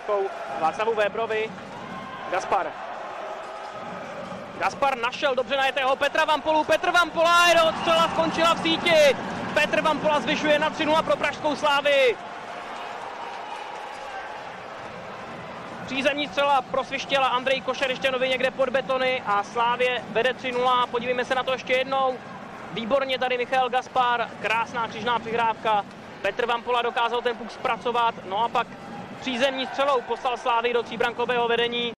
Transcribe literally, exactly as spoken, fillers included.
Pražskou Václavu Vébrovi. Gaspar. Gaspar našel dobře najetého Petra Vampolu. Petr Vampola, jeho střela skončila v síti. Petr Vampola zvyšuje na tři nula pro pražskou Slávii. Přízemní střela prosvištěla, Andrej Košer ještě nově někde pod betony a Slávě vede tři nula. Podívejme se na to ještě jednou. Výborně tady Michal Gaspar, krásná křižná přihrávka. Petr Vampola dokázal ten puk zpracovat, no a pak přízemní střelou poslal Slávii do tříbrankového vedení.